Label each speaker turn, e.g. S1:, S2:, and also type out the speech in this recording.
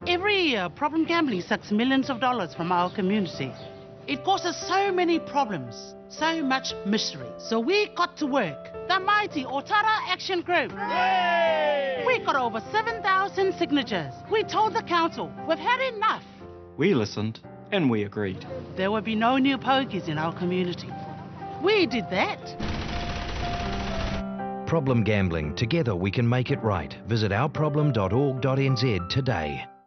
S1: Every year, problem gambling sucks millions of dollars from our community. It causes so many problems, so much misery. So we got to work. The mighty Otara Action Group. Yay! We got over 7,000 signatures. We told the council we've had enough.
S2: We listened and we agreed.
S1: There would be no new pokies in our community. We did that.
S3: Problem gambling. Together we can make it right. Visit ourproblem.org.nz today.